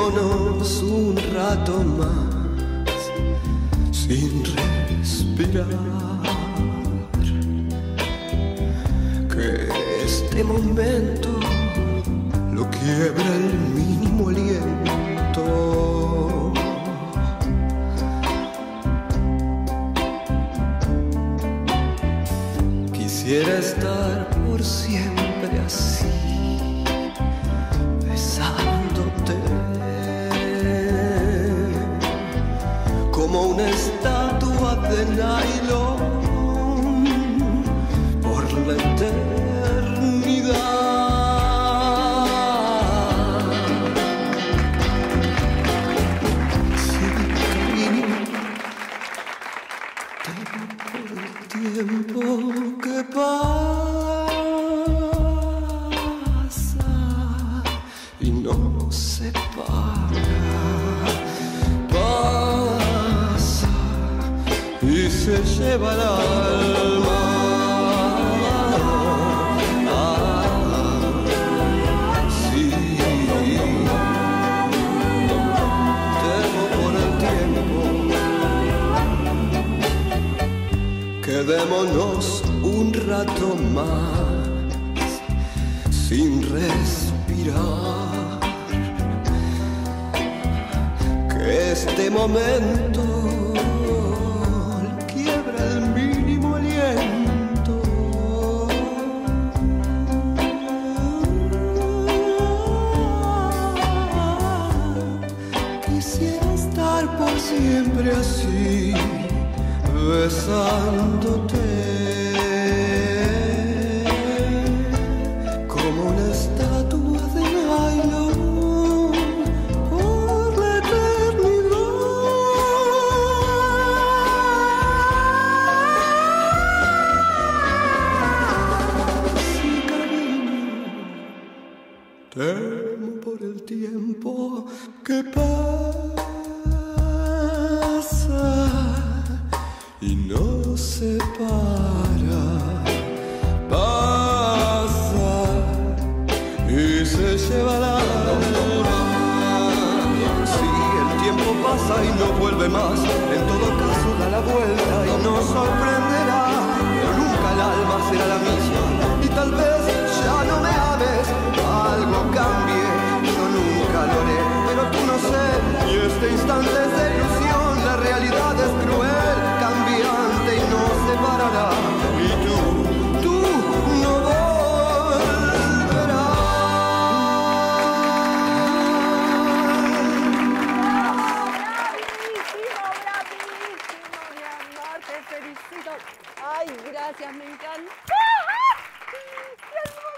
Quedémonos un rato más sin respirar, que este momento lo quiebra el mínimo aliento. Quisiera estar por siempre así, besándote como una estatua de nylon por la eternidad. Sí, cariño, temo por el tiempo que pasa y no se para. Pasa y se lleva el alma. Sí, temo por el tiempo. Quedémonos un rato más sin respirar, que este momento quiebra el mínimo aliento. Quisiera estar por siempre así, besándote como una estatua de nylon por la eternidad. Sí, cariño, temo por el tiempo que pasa y no se para. Pasa y se lleva la alma. Si el tiempo pasa y no vuelve más, en todo caso da la vuelta y nos sorprenderá, pero nunca el alma será la misma. Y tal vez ya no me ames, algo cambie, yo nunca lo haré, pero tú no sé, y este instante es de ilusión, la realidad es cruel, cambiante y nos separará, y tú no volverás. Bravísimo, mi amor, te felicito. Ay, gracias, me encanta. ¡Qué hermoso!